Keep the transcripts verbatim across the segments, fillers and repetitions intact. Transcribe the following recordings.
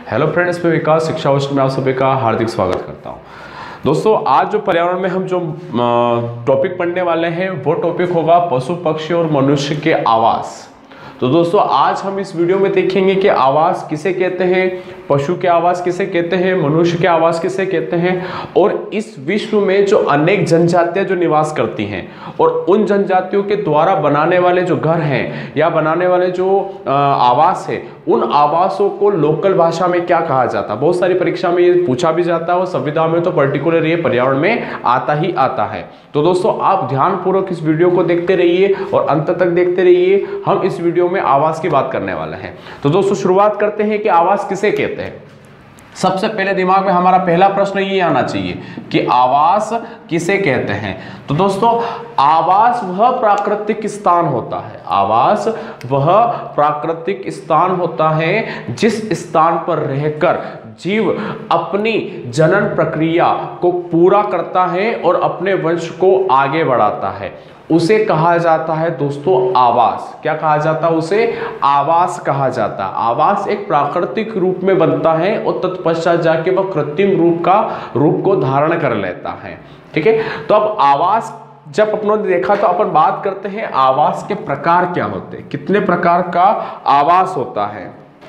Hello friends, मैं विकास शिक्षा वस्त्र में आप सभी का हार्दिक स्वागत करता हूं। दोस्तों, आज जो पर्यावरण में हम जो टॉपिक पढ़ने वाले हैं वो टॉपिक होगा पशु पक्षी और मनुष्य के आवास। तो दोस्तों, आज हम इस वीडियो में देखेंगे कि आवास किसे कहते हैं, पशु के आवास किसे कहते हैं, मनुष्य के आवास किसे कहते हैं, और इस विश्व में जो अनेक जनजातियां जो निवास करती हैं और उन जनजातियों के द्वारा बनाने वाले जो घर हैं या बनाने वाले जो आवास है, उन आवासों को लोकल भाषा में क्या कहा जाता है। बहुत सारी परीक्षा में ये पूछा भी जाता है और संविधान में तो पर्टिकुलर ये पर्यावरण में आता ही आता है। तो दोस्तों, आप ध्यानपूर्वक इस वीडियो को देखते रहिए और अंत तक देखते रहिए। हम इस वीडियो में आवास की बात करने वाले हैं। तो दोस्तों, शुरुआत करते हैं कि आवास किसे कहते हैं। सबसे पहले दिमाग में हमारा पहला प्रश्न ये आना चाहिए कि आवास किसे कहते हैं। तो दोस्तों, आवास वह प्राकृतिक स्थान होता है आवास वह प्राकृतिक स्थान होता है जिस स्थान पर रहकर जीव अपनी जनन प्रक्रिया को पूरा करता है और अपने वंश को आगे बढ़ाता है। उसे कहा जाता है दोस्तों आवास। क्या कहा जाता है? उसे आवास कहा जाता है। आवास एक प्राकृतिक रूप में बनता है और तत्पश्चात जाके वह कृत्रिम रूप का रूप को धारण कर लेता है। ठीक है, तो अब आवास जब अपनों ने देखा तो अपन बात करते हैं आवास के प्रकार क्या होते हैं, कितने प्रकार का आवास होता है।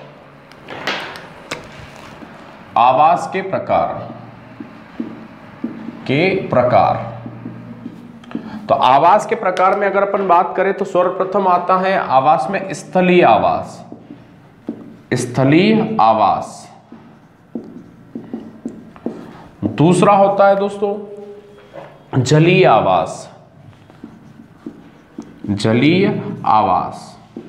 आवास के प्रकार के प्रकार तो आवास के प्रकार में अगर अपन बात करें तो सर्वप्रथम आता है आवास में स्थलीय आवास। स्थलीय आवास दूसरा होता है दोस्तों जलीय आवास। जलीय आवास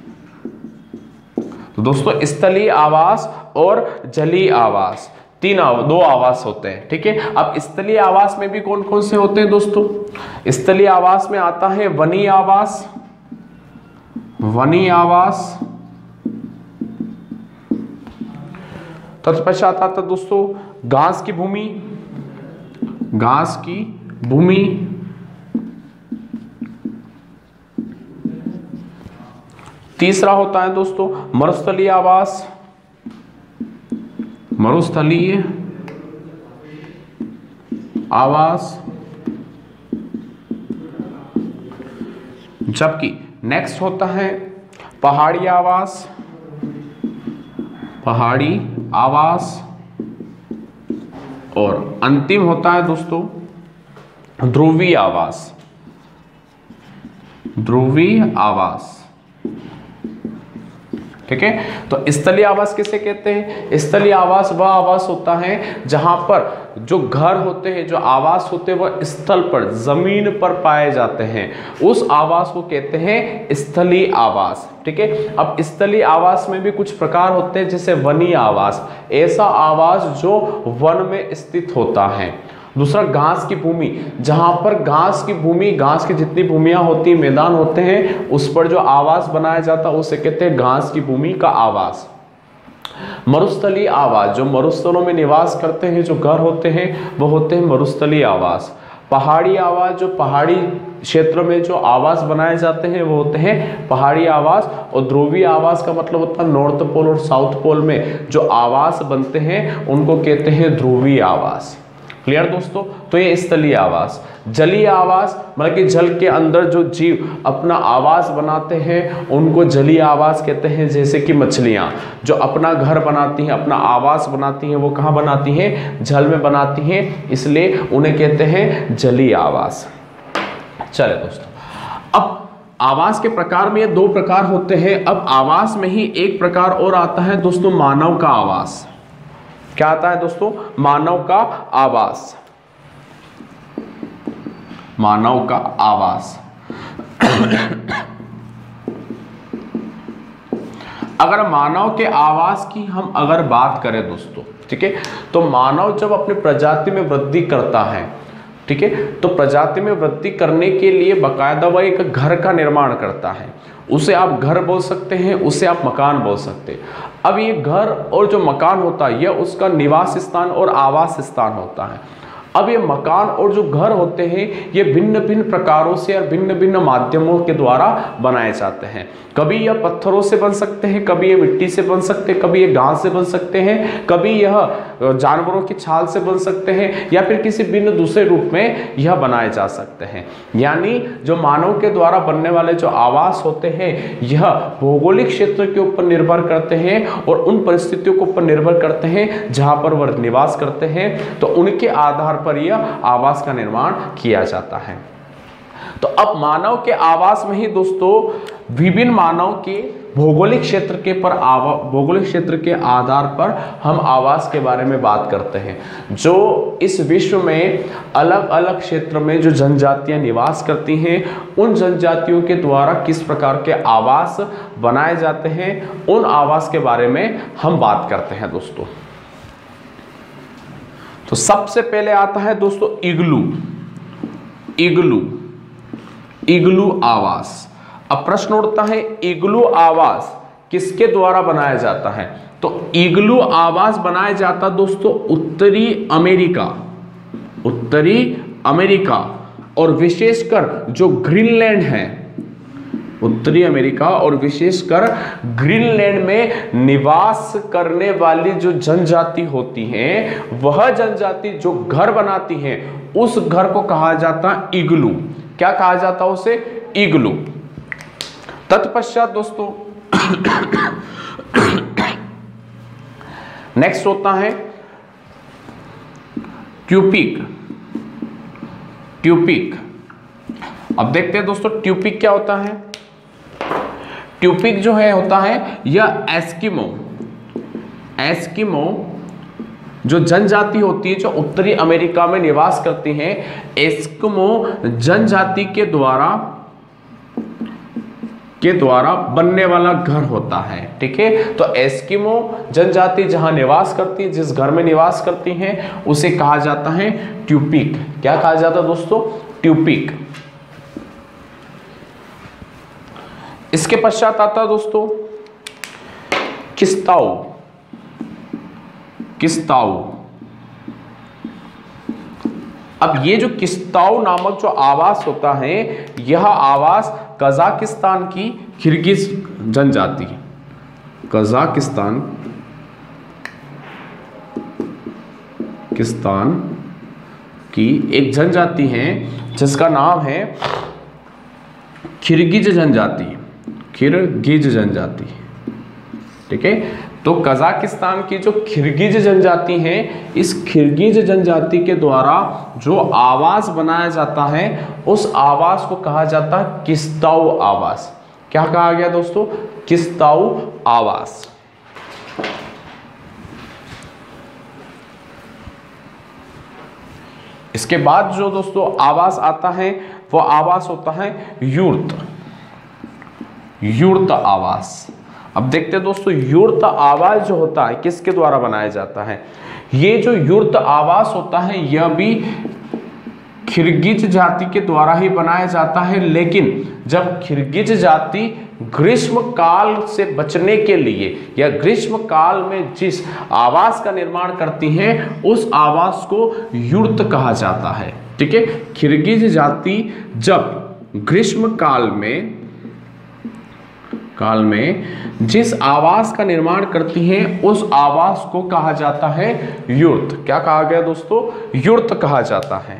तो दोस्तों, स्थलीय आवास और जलीय आवास तीन आव, दो आवास होते हैं। ठीक है, अब स्थलीय आवास में भी कौन कौन से होते हैं दोस्तों? स्थलीय आवास में आता है वनीय आवास। वनीय आवास तत्पश्चात आता है दोस्तों घास की भूमि। घास की भूमि तीसरा होता है दोस्तों मरुस्थलीय आवास। मरुस्थलीय आवास जबकि नेक्स्ट होता है पहाड़ी आवास। पहाड़ी आवास और अंतिम होता है दोस्तों ध्रुवीय आवास। ध्रुवीय आवास। ठीक है, तो स्थलीय आवास किसे कहते हैं? स्थलीय आवास वह आवास होता है जहां पर जो घर होते हैं, जो आवास होते हैं, वह स्थल पर, जमीन पर पाए जाते हैं। उस आवास को कहते हैं स्थलीय आवास। ठीक है, अब स्थलीय आवास में भी कुछ प्रकार होते हैं, जैसे वनीय आवास, ऐसा आवास जो वन में स्थित होता है। दूसरा घास की भूमि, जहां पर घास की भूमि, घास की जितनी भूमियां होती हैं, मैदान होते हैं, उस पर जो आवास बनाया जाता है उसे कहते हैं घास की भूमि का आवास। मरुस्थलीय आवास, जो मरुस्थलों में निवास करते हैं, जो घर होते हैं, वो होते हैं मरुस्थलीय आवास। पहाड़ी आवास, जो पहाड़ी क्षेत्र में जो आवास बनाए जाते हैं वो होते हैं पहाड़ी आवास। और ध्रुवीय आवास का मतलब होता है नॉर्थ पोल और साउथ पोल में जो आवास बनते हैं उनको कहते हैं ध्रुवीय आवास। क्लियर दोस्तों? तो ये स्थलीय आवास। जलीय आवास मतलब कि जल के अंदर जो जीव अपना आवास बनाते हैं उनको जलीय आवास कहते हैं। जैसे कि मछलियां जो अपना घर बनाती हैं, अपना आवास बनाती हैं, वो कहाँ बनाती हैं? जल में बनाती हैं, इसलिए उन्हें कहते हैं जलीय आवास। चले दोस्तों, अब आवास के प्रकार में ये दो प्रकार होते हैं। अब आवास में ही एक प्रकार और आता है दोस्तों मानव का आवास। क्या आता है दोस्तों? मानव का आवास। मानव का आवास अगर मानव के आवास की हम अगर बात करें दोस्तों, ठीक है, तो मानव जब अपनी प्रजाति में वृद्धि करता है, ठीक है, तो प्रजाति में वृद्धि करने के लिए बाकायदा वह एक घर का निर्माण करता है। उसे आप घर बोल सकते हैं, उसे आप मकान बोल सकते हैं। अब ये घर और जो मकान होता है यह उसका निवास स्थान और आवास स्थान होता है। अब ये मकान और जो घर होते हैं ये भिन्न भिन्न प्रकारों से और भिन्न भिन्न माध्यमों के द्वारा बनाए जाते हैं। कभी यह पत्थरों से बन सकते हैं, कभी ये मिट्टी से बन सकते हैं, कभी ये घास से बन सकते हैं, कभी यह जानवरों की छाल से बन सकते हैं, या फिर किसी भिन्न दूसरे रूप में यह बनाए जा सकते हैं। यानी जो मानव के द्वारा बनने वाले जो आवास होते हैं यह भौगोलिक क्षेत्र के ऊपर निर्भर करते हैं और उन परिस्थितियों के ऊपर निर्भर करते हैं जहां पर वह निवास करते हैं, तो उनके आधार पर यह आवास का निर्माण किया जाता है। तो अब मानव के आवास में ही दोस्तों विभिन्न मानव के भौगोलिक क्षेत्र के पर आवा भौगोलिक क्षेत्र के आधार पर हम आवास के बारे में बात करते हैं। जो इस विश्व में अलग अलग क्षेत्र में जो जनजातियां निवास करती हैं उन जनजातियों के द्वारा किस प्रकार के आवास बनाए जाते हैं, उन आवास के बारे में हम बात करते हैं दोस्तों। तो सबसे पहले आता है दोस्तों इग्लू। इग्लू इग्लू आवास। अब प्रश्न उठता है इग्लू आवास किसके द्वारा बनाया जाता है? तो इग्लू आवास बनाया जाता दोस्तों उत्तरी अमेरिका, उत्तरी अमेरिका और विशेषकर जो ग्रीनलैंड है, उत्तरी अमेरिका और विशेषकर ग्रीनलैंड में निवास करने वाली जो जनजाति होती है, वह जनजाति जो घर बनाती है उस घर को कहा जाता इग्लू। क्या कहा जाता उसे? इग्लू। तत्पश्चात दोस्तों नेक्स्ट होता है ट्यूपिक। ट्यूपिक। अब देखते हैं दोस्तों ट्यूपिक क्या होता है। ट्यूपिक जो है होता है यह एस्किमो एस्किमो जो जनजाति होती है जो उत्तरी अमेरिका में निवास करती है, एस्किमो जनजाति के द्वारा के द्वारा बनने वाला घर होता है। ठीक है, तो एस्किमो जनजाति जहां निवास करती है, जिस घर में निवास करती हैं उसे कहा जाता है ट्यूपिक। क्या कहा जाता है दोस्तों? ट्यूपिक। इसके पश्चात आता है दोस्तों किस्ताऊ। किस्ताऊ। अब ये जो किस्ताऊ नामक जो आवास होता है, यह आवास कजाकिस्तान की किर्गिज जनजाति, कजाकिस्तान किस्तान की एक जनजाति है जिसका नाम है किर्गिज जनजाति, किर्गिज जनजाति। ठीक है, तो कजाकिस्तान की जो किर्गिज जनजाति है, इस किर्गिज जनजाति के द्वारा जो आवास बनाया जाता है उस आवास को कहा जाता है किस्ताऊ आवास। क्या कहा गया दोस्तों? किस्ताऊ आवास। इसके बाद जो दोस्तों आवास आता है वो आवास होता है यूर्त। यूर्त आवास। अब देखते हैं दोस्तों यूर्त आवास जो होता है किसके द्वारा बनाया जाता है। ये जो यूर्त आवास होता है यह भी किर्गिज जाति के द्वारा ही बनाया जाता है, लेकिन जब किर्गिज जाति ग्रीष्म काल से बचने के लिए या ग्रीष्म काल में जिस आवास का निर्माण करती हैं उस आवास को यूर्त कहा जाता है। ठीक है, किर्गिज जाति जब ग्रीष्म काल में काल में जिस आवास का निर्माण करती हैं उस आवास को कहा जाता है यूर्त। क्या कहा गया दोस्तों? यूर्त कहा जाता है।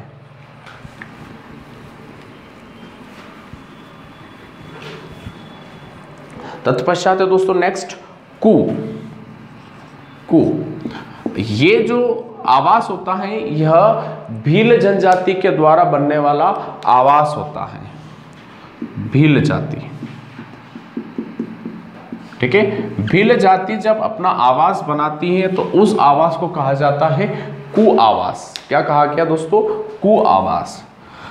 तत्पश्चात है दोस्तों नेक्स्ट कू। कू ये जो आवास होता है यह भील जनजाति के द्वारा बनने वाला आवास होता है, भील जाति। ठीक है, भील जाति जब अपना आवास बनाती है तो उस आवास को कहा जाता है कू आवास। क्या कहा गया दोस्तों? कू आवास।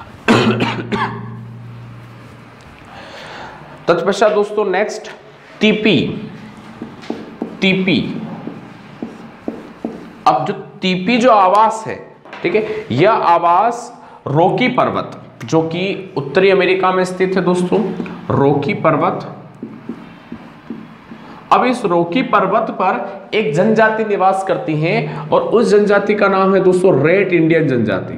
तत्पश्चात दोस्तों नेक्स्ट टीपी। टीपी। अब जो टीपी जो आवास है, ठीक है, यह आवास रॉकी पर्वत जो कि उत्तरी अमेरिका में स्थित है दोस्तों, रॉकी पर्वत अब इस रॉकी पर्वत पर एक जनजाति निवास करती है और उस जनजाति का नाम है दोस्तों रेड इंडियन जनजाति।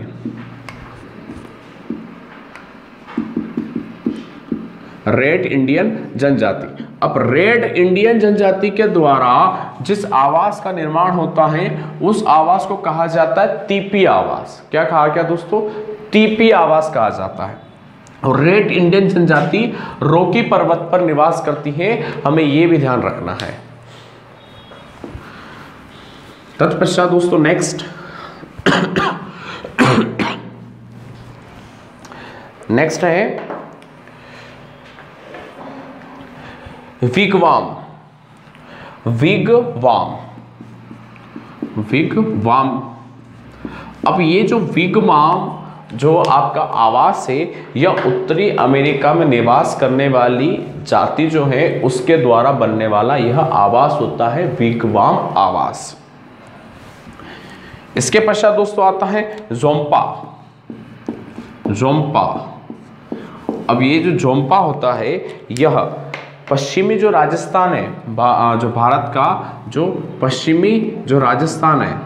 रेड इंडियन जनजाति। अब रेड इंडियन जनजाति के द्वारा जिस आवास का निर्माण होता है उस आवास को कहा जाता है तीपी आवास। क्या कहा गया दोस्तों? तीपी आवास कहा जाता है। और रेड इंडियन जनजाति रॉकी पर्वत पर निवास करती है, हमें यह भी ध्यान रखना है। तत्पश्चात दोस्तों नेक्स्ट नेक्स्ट है विगवाम। विगवाम विगवाम अब ये जो विगवाम जो आपका आवास है यह उत्तरी अमेरिका में निवास करने वाली जाति जो है उसके द्वारा बनने वाला यह आवास होता है विगवाम आवास। इसके पश्चात दोस्तों आता है जोम्पा। जोम्पा अब ये जो जोम्पा होता है यह पश्चिमी जो राजस्थान है, जो भारत का जो पश्चिमी जो राजस्थान है,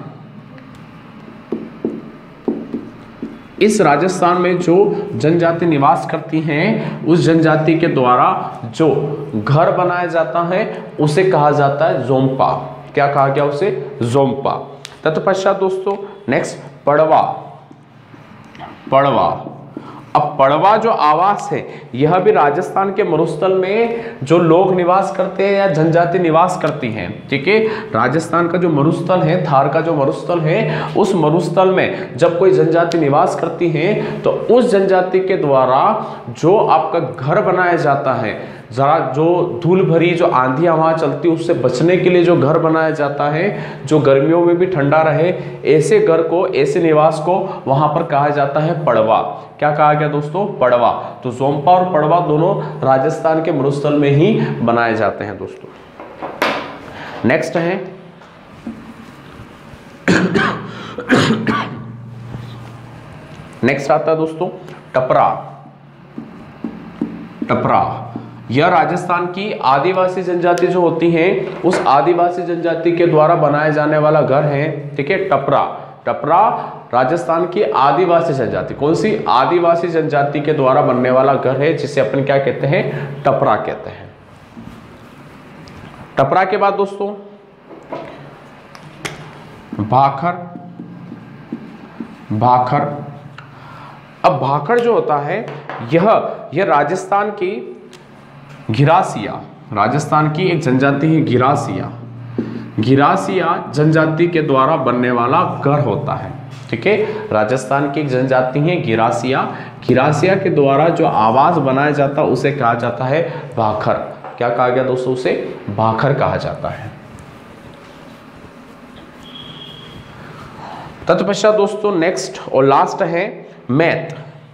इस राजस्थान में जो जनजाति निवास करती हैं उस जनजाति के द्वारा जो घर बनाया जाता है उसे कहा जाता है जोम्पा। क्या कहा गया उसे? जोम्पा। तत्पश्चात दोस्तों नेक्स्ट पड़वा। पड़वा अब पड़वा जो आवास है यह भी राजस्थान के मरुस्थल में जो लोग निवास करते हैं या जनजाति निवास करती हैं। ठीक है, राजस्थान का जो मरुस्थल है, थार का जो मरुस्थल है, उस मरुस्थल में जब कोई जनजाति निवास करती है तो उस जनजाति के द्वारा जो आपका घर बनाया जाता है, जरा जो धूल भरी जो आंधियां वहां चलती है उससे बचने के लिए जो घर बनाया जाता है, जो गर्मियों में भी ठंडा रहे, ऐसे घर को, ऐसे निवास को वहां पर कहा जाता है पड़वा। क्या कहा गया दोस्तों? पड़वा। तो जोम्पा और पड़वा दोनों राजस्थान के मरुस्थल में ही बनाए जाते हैं दोस्तों। नेक्स्ट है नेक्स्ट आता है दोस्तों टपरा। टपरा यह राजस्थान की आदिवासी जनजाति जो होती है उस आदिवासी जनजाति के द्वारा बनाए जाने वाला घर है। ठीक है, टपरा। टपरा राजस्थान की आदिवासी जनजाति, कौन सी? आदिवासी जनजाति के द्वारा बनने वाला घर है जिसे अपन क्या कहते हैं? टपरा कहते हैं। टपरा के बाद दोस्तों भाखर। भाखर अब भाखर जो होता है यह यह राजस्थान की गिरासिया, राजस्थान की एक जनजाति है गिरासिया। गिरासिया जनजाति के द्वारा बनने वाला घर होता है। ठीक है, राजस्थान की एक जनजाति है गिरासिया। गिरासिया के द्वारा जो आवास बनाया जाता है उसे कहा जाता है भाखर। क्या कहा गया दोस्तों? उसे भाखर कहा जाता है। तत्पश्चात दोस्तों नेक्स्ट और लास्ट है मैत।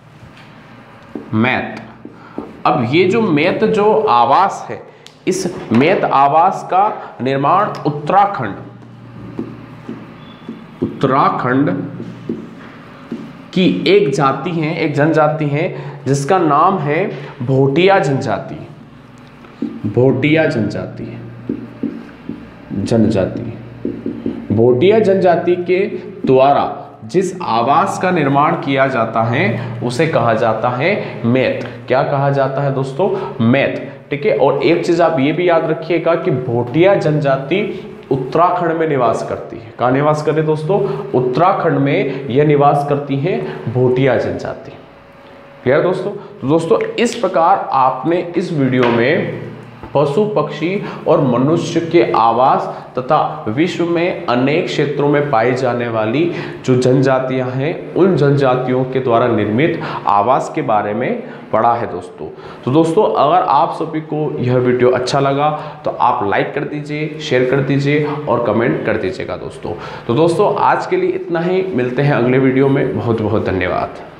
मैत अब ये जो मैत जो आवास है, इस मैत आवास का निर्माण उत्तराखंड उत्तराखंड की एक जाति है, एक जनजाति है जिसका नाम है भोटिया जनजाति। भोटिया जनजाति जनजाति भोटिया जनजाति के द्वारा जिस आवास का निर्माण किया जाता है उसे कहा जाता है मैत। क्या कहा जाता है दोस्तों? मैत। ठीक है, और एक चीज आप ये भी याद रखिएगा कि भोटिया जनजाति उत्तराखंड में निवास करती है। कहाँ निवास करती है दोस्तों? उत्तराखंड में यह निवास करती है भोटिया जनजाति। क्लियर दोस्तों? तो दोस्तों इस प्रकार आपने इस वीडियो में पशु पक्षी और मनुष्य के आवास तथा विश्व में अनेक क्षेत्रों में पाई जाने वाली जो जनजातियां हैं उन जनजातियों के द्वारा निर्मित आवास के बारे में पढ़ा है दोस्तों। तो दोस्तों अगर आप सभी को यह वीडियो अच्छा लगा तो आप लाइक कर दीजिए, शेयर कर दीजिए और कमेंट कर दीजिएगा दोस्तों। तो दोस्तों आज के लिए इतना ही, मिलते हैं अगले वीडियो में। बहुत बहुत धन्यवाद।